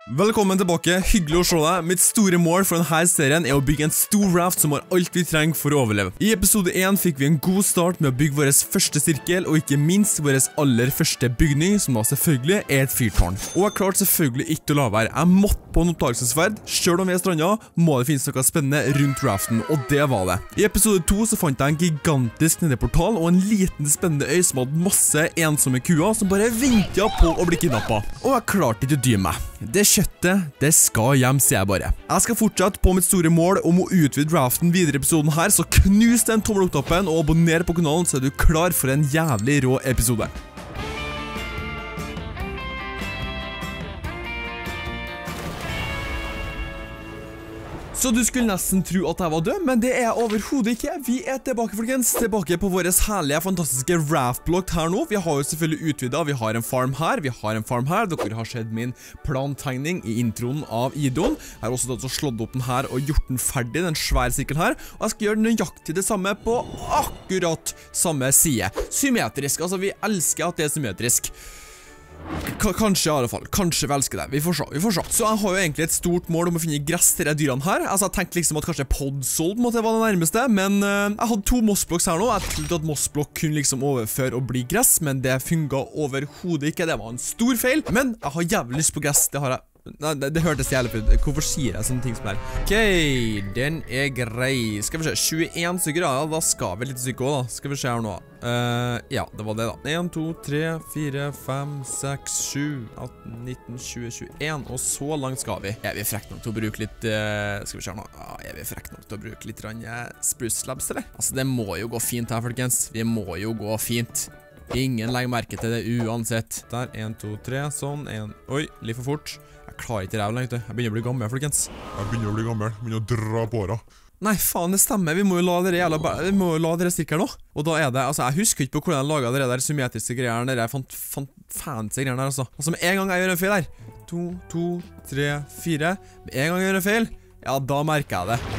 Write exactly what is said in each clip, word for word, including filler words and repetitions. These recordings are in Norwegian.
Velkommen tilbake, hyggelig å se deg. Mitt store mål for denne serien er å bygge en stor raft som har alt vi trenger for å overleve. I episode én fikk vi en god start med å bygge vår første sirkel, og ikke minst vår aller første bygning, som da selvfølgelig er et fyrtårn. Og jeg klarte selvfølgelig ikke å la være. Jeg måtte på en oppdagelsesferd. Selv om vi er stranda, må det finnes noe spennende rundt raften, og det var det. I episode to så fant jeg en gigantisk nedeportal og en liten spennende øy som hadde masse ensomme kuer som bare ventet på å bli kidnappet. Og jeg klarte ikke å dy meg. Det kjøttet, det skal hjem, sier jeg bare. Jeg skal fortsette på mitt store mål om å utvide raften videre i episoden her, så knus den tommel opp-toppen og abonner på kanalen, så er du klar for en jævlig rå episode. Så du skulle nesten tro at jeg var død, men det er jeg overhodet ikke. Vi er tilbake, folkens. Tilbake på våres herlige, fantastiske raftblock her nå. Vi har jo selvfølgelig utvidet. Vi har en farm her, vi har en farm her. Dere har sett min plantegning i introen av Idon. Jeg har også tatt og slått opp den her og gjort den ferdig, den svære sirkelen her. Og jeg skal gjøre nøyaktig det samme på akkurat samme side. Symmetrisk, altså vi elsker at det er symmetrisk. K kanskje i alle fall, kanskje vi elsker det. Vi får se, vi får se. Så jeg har jo egentlig et stort mål om å finne gress til de dyrene her. Altså jeg tenkte liksom at kanskje Podzol måtte være det nærmeste, men uh, jeg hadde to mossblocks her nå. Jeg trodde at mossblock kunne liksom overføre og bli gress, men det funget overhodet ikke. Det var en stor feil, men jeg har jævlig lyst på gress, det har jeg. Nei, det, det hørtes jævlig ut. Hvorfor sier jeg sånne ting som her? Ok, den er grei. Skal vi se, tjueen stykker, ja, da skal vi litt stykker også da. Skal vi se her nå. Uh, ja, det var det da. en, to, tre, fire, fem, seks, sju, atten, nitten, tjue, tjueen. Og så langt skal vi. Er vi frekk nok til å bruke litt, uh, skal vi se her nå. Ja, er vi frekk nok til å bruke litt rann, uh, spruce slabs, eller? Altså, det må jo gå fint her, folkens. Vi må jo gå fint. Ingen legger merke til det uansett. Der, en, to, tre, sånn, en. Oi, litt for fort. Jeg klarer ikke rævlig, vet du. Jeg begynner å bli gammel, folkens. Jeg begynner å bli gammel. Jeg begynner å dra på åra. Nei, faen, det stemmer. Vi må jo la dere jævla Vi må jo la dere stikke her nå. Og da er det, altså, jeg husker ikke på hvordan jeg laget dere der symmetriske greiene, dere fant, fant fancy greiene der, altså. Altså, med en gang jeg gjør en feil her. To, to, tre, fire. Med en gang jeg gjør en feil, ja, da merker jeg det.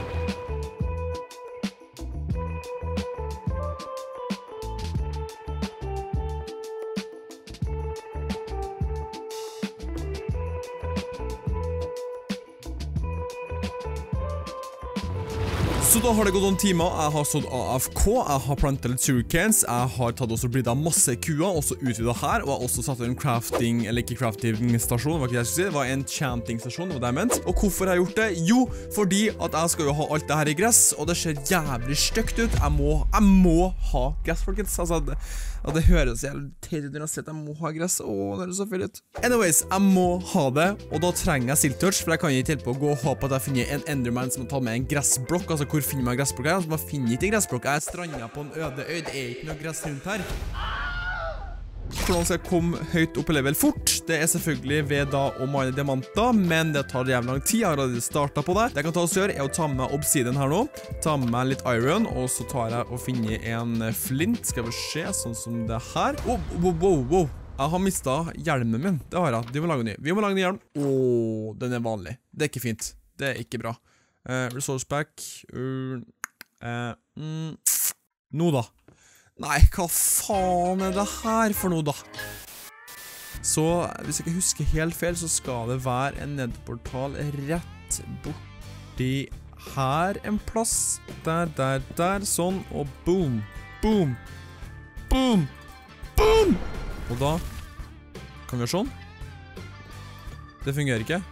Så da har det gått noen timer. Jeg har stått A F K, jeg har plantet litt sugarcanes, jeg har tatt også blitt av masse kuer, også utvidet her, og jeg har også satt en crafting, eller ikke crafting-stasjon, hva ikke jeg skulle si, det var en chanting-stasjon, det var det jeg mente. Og hvorfor har jeg gjort det? Jo, fordi at jeg skal jo ha alt det her i gress, og det ser jævlig stygt ut. Jeg må, jeg må ha gress, folkens. Altså, det, og det høres jævlig teit ut når jeg sier at jeg må ha gress. Åh, det er så feil ut. Anyways, jeg må ha det, og da trenger jeg siltouch, for jeg kan ikke hjelpe å gå og ha på at jeg finner en enderman som har tatt med en gressblokk, altså hvor finner man gressblokk her? Altså, man finner ikke gressblokk. Jeg er strandet på en øde øy. Det er ikke noe gress rundt her. Hvordan skal jeg komme høyt opp i level fort? Det er selvfølgelig ved da å mine diamanter, men det tar jævlig lang tid. Jeg har allerede startet på det. Det jeg kan ta oss gjøre er å ta med obsidian her nå. Ta med litt iron, og så tar jeg og finner en flint. Skal vi se, sånn som det her. Wow, wow, wow, wow. Jeg har mistet hjelmen min. Det har jeg. De må lage ny. Vi må lage ny hjelm. Åh, den er vanlig. Det er ikke fint. Det er ikke bra. Uh, resource pack uh, uh, mm. Nå da. Nei, hva faen er det her for noe da? Så hvis jeg ikke husker helt feil, så skal det være en nedportal rett borti her en plass. Der, der, der, sånn, og boom, boom, boom, boom. Og da kan vi gjøre sånn. Det fungerer ikke.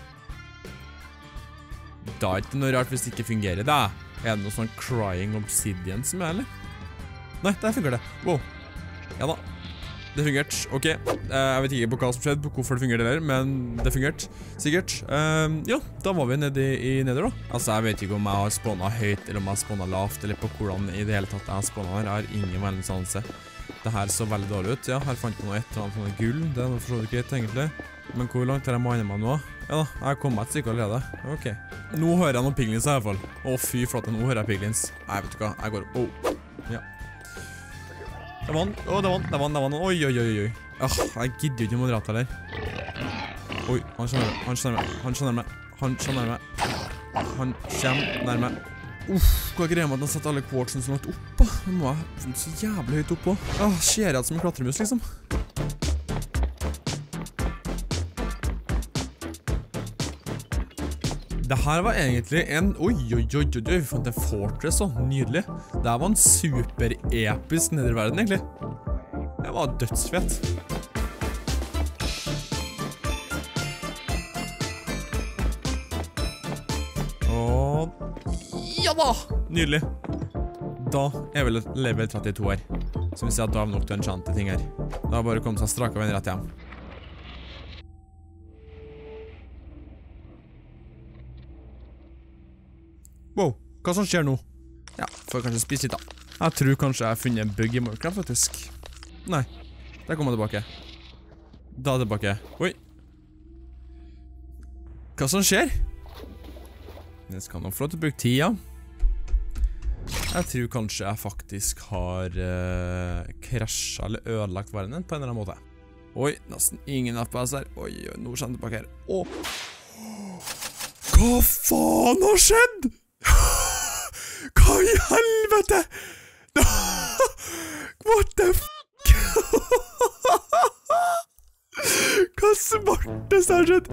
Da er det ikke noe rart hvis det ikke fungerer da. Er det noe sånn crying obsidian som er, eller? Nei, der fungerer det. Wow. Ja da. Det fungerte. Ok. Uh, jeg vet ikke på hva som skjedde, på hvorfor det fungerer der, men det fungerte. Sikkert. Uh, ja, da var vi nede i, i neder da. Altså, jeg vet ikke om jeg har spånet høyt, eller om jeg har spånet lavt, eller på hvordan i det hele tatt jeg har spånet her. Jeg har ingen veldig sanse. Det her så veldig dårlig ut. Ja, her fant jeg noe et eller annet sånn gull. Det er noe forstår ikke egentlig. Men hvor langt har jeg manet meg nå? Ja da, jeg har kommet et stykke allerede. Ok. Nå hører jeg noen piglins i hvert fall. Å fy flate, nå hører jeg piglins. Nei, vet du hva, jeg går opp. Oh. Ja. Det er vann. Å, det er vann, det er vann, det er vann. Oi, oi, oi, oi. Ah, jeg gidder jo ikke moderat heller. Oi, han skjønner meg, han skjønner meg, han skjønner meg, han skjønner meg. Han kommer nærmere. Uff, hva greier med at han setter alle quartzene så langt opp, da? Nå må jeg så jævlig høyt opp også. Ah, ser jeg ut som en klatremus, liksom. Det her var egentlig en... Oi, oi, oi, oi, vi fant en fortress så, nydelig. Det her var en super-episk nederverden egentlig. Det var dødsfett. Og... Ja da! Nydelig. Da er vel level trettito her. Så vi ser at da har vi nok til enchante ting her. Da har bare kommet seg strak av en rett hjem. Wow, hva som skjer nå? Ja, får jeg kanskje spise litt da. Jeg tror kanskje jeg har funnet en bug i Minecraft faktisk. Nei, der kommer jeg tilbake. Da er jeg tilbake. Oi. Hva som skjer? Jeg skal nå få lov til å bruke tida. Jeg tror kanskje jeg faktisk har uh, krasjet eller ødelagt verden på en eller annen måte. Oi, nesten ingen F P S her. Oi, oi, nå kommer jeg tilbake her. Åh. Hva faen har skjedd? Hva i helvete? What the fuck? Hva smartest har skjedd?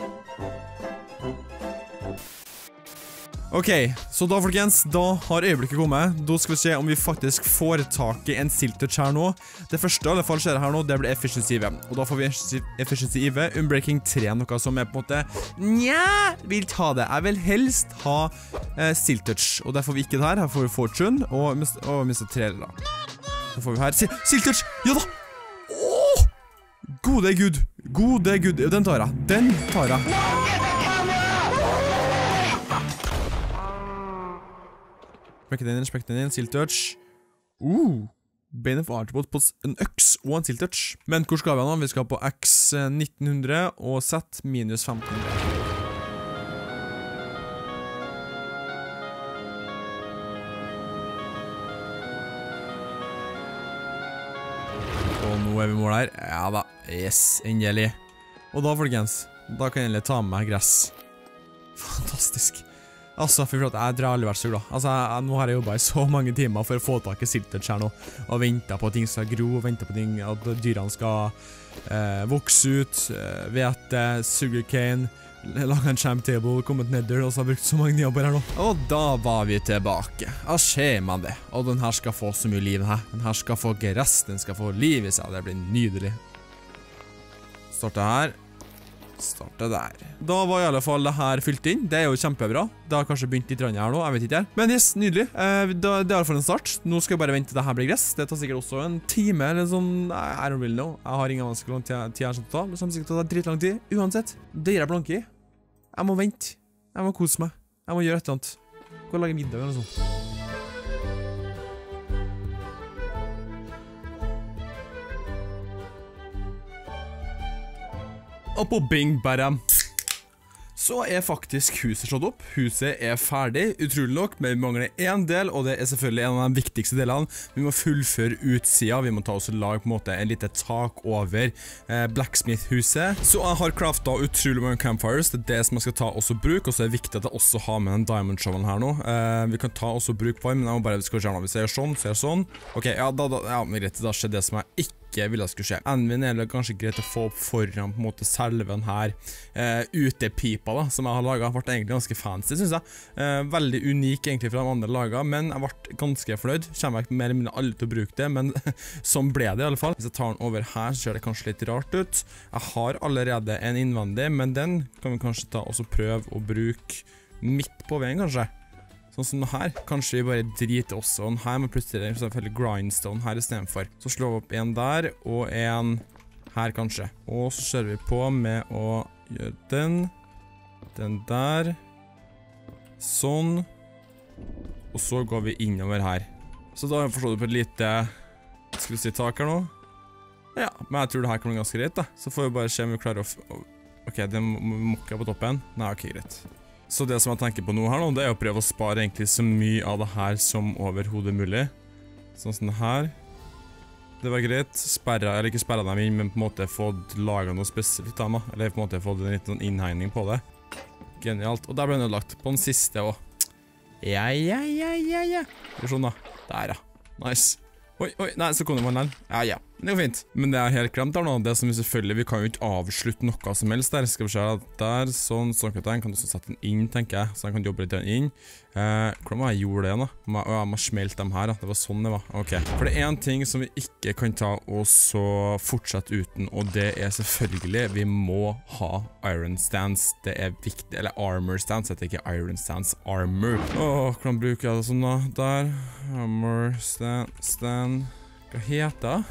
Ok, så da folkens, da har øyeblikket kommet. Da skal vi se om vi faktisk får tak i en siltouch her nå. Det første i alle fall skjer her nå, det blir efficiency I V. Og da får vi efficiency I V, Unbreaking tre, noe som er på en måte Nja, vil ta det. Jeg vil helst ha eh, siltouch. Og der får vi ikke det her, her får vi fortune, og, og mister tre da. Så får vi her, si siltouch, ja da! Åh! Gode Gud, gode Gud, den tar jeg, den tar jeg. Spekk den inn, spekk den inn, siltouch. Uh, Bane of Archibald på en øks og en siltouch. Men hvor skal vi nå? Vi skal på X nitten hundre og Z minus femten hundre. Og nå er vi mål her. Ja da, yes, endelig. Og da folkens, da kan jeg endelig ta med meg gress. Fantastisk. Altså, for at jeg drar aldri vært sur da. Altså, jeg, nå har jeg jobbet I så mange timer for å få tak I siltouch her nå. Og ventet på at ting skal gro, og ventet på ting, at dyrene skal eh, vokse ut, eh, hvete, sugarcane, lage en champ table, kommet nedder, og så har jeg brukt så mange timer på det her nå. Og da var vi tilbake. Ja, skjer man det. Og den her skal få så mye liv her. Den her skal få gress, den skal få liv I seg, det blir nydelig. Starter her. Starte der. Da var I alle fall det her fylt inn. Det er jo kjempebra. Det har kanskje begynt litt rann her nå, jeg vet ikke. Men yes, nydelig. Eh, da, det er I alle fall en start. Nå skal jeg bare vente til det her blir gress. Det tar sikkert også en time eller sånn. I don't really know. Jeg har ingen vanskelig lang tid her som tar. Det kommer sikkert til å ta dritlang tid. Uansett. Det gir jeg blanke I. Jeg må vente. Jeg må kose meg. Jeg må gjøre et eller annet. Gå og lage middag eller noe sånt. Og på bing, bam. Så er faktisk huset slått opp. Huset er ferdig, utrolig nok, men vi mangler en del, og det er selvfølgelig en av de viktigste delene. Vi må fullføre utsida, vi må ta oss og lage på en måte en lite tak over eh, Blacksmith-huset. Så jeg har craftet utrolig mange campfires, det er det som jeg skal ta også bruk, og så er det viktig at jeg også har med den diamond-showen her nå. Eh, vi kan ta også bruk på den, men jeg må bare, skal vi se, hvis jeg gjør sånn, så gjør jeg sånn. Ok, ja, da, da, ja, men greit, da skjer det som jeg ikke jeg ville skulle skje. Envin er det kanskje greit å få opp foran på en måte selve den her eh, utepipa da, som jeg har laget. Det ble egentlig ganske fancy, synes jeg. Eh, veldig unik egentlig fra de andre lagene, men jeg ble ganske fornøyd. Kommer jeg mer eller mindre alle til å bruke det, men sånn ble det I alle fall. Hvis jeg tar den over her, så ser det kanskje litt rart ut. Jeg har allerede en innvendig, men den kan vi kanskje ta og så prøve å bruke midt på veien kanskje. Sånn som det her, kanskje vi bare driter også, og den her må plutselig selvfølgelig grindstone her I stedet for. Så slår vi opp en der, og en her kanskje. Og så kjører vi på med å gjøre den, den der, sånn, og så går vi innover her. Så da har jeg forstått på et lite, skal vi si tak her nå? Ja, men jeg tror det her kan bli ganske greit da. Så får vi bare se om vi klarer å, ok, den mokker på toppen. Nei, ok, greit. Så det som jeg tenker på nå her nå, det er å prøve å spare egentlig så mye av det her som overhodet mulig. Sånn som det her. Det var greit. Sperret, eller ikke sperret dem inn, men på en måte fått laget noe spesifikt da, eller på en måte fått en liten innhegning på det. Genialt. Og der ble den lagt på den siste også. Ja, ja, ja, ja, ja. Gjør sånn da. Der ja. Nice. Oi, oi, nei, så kom det med den. Ja, ja. Det går fint. Men det er helt glemt der nå. Det som vi selvfølgelig, vi kan jo ikke avslutte noe som helst der. Skal vi se at der, sånn, sånn, den kan også sette den inn, tenker jeg. Så den kan jobbe litt inn. Eh, hvordan var jeg gjorde det da? Må, å, jeg må smelte dem her da. Det var sånn det var. Ok. For det er en ting som vi ikke kan ta og så fortsette uten, og det er selvfølgelig, vi må ha iron stance. Det er viktig, eller armor stance, heter ikke iron stance, armor. Åh, hvordan bruker jeg det sånn da? Der. Armor stand, stand. Hva heter det?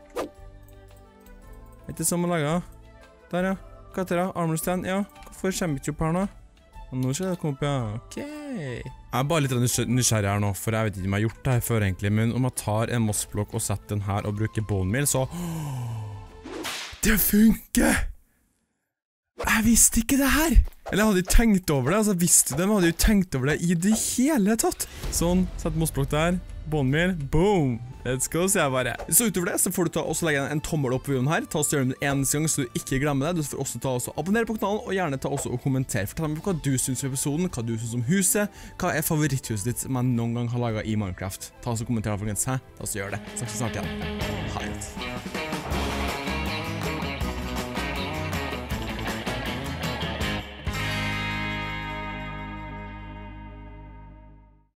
Er det som å lage? Der, ja. Hva heter det? Armor stand, ja. Hvorfor kommer ikke opp her nå? Og nå skal det komme opp, ja. Ok. Jeg er bare litt nysgjerrig her nå, for jeg vet ikke om jeg har gjort det her før egentlig, men om jeg tar en mossblokk og setter den her og bruker bone meal, så... Det funker! Jeg visste ikke det her! Eller jeg hadde jo tenkt over det, altså visste det, men jeg hadde jo tenkt over det i det hele tatt. Sånn, sett mossblokk der, bone meal, boom! Let's go, sier jeg bare. Så utover det, så får du ta også legge en tommel opp på videoen her, ta oss gjøre den en gang så du ikke glemmer det. Du får også ta og abonnere på kanalen, og gjerne ta også og kommentere. Fortell meg hva du synes om episoden, hva du synes om huset, hva er favoritthuset ditt som jeg noen gang har laget i Minecraft. Ta oss og kommenter, folkens, hæ? Ta oss og gjør det. Snakkes snart igjen. Ha det.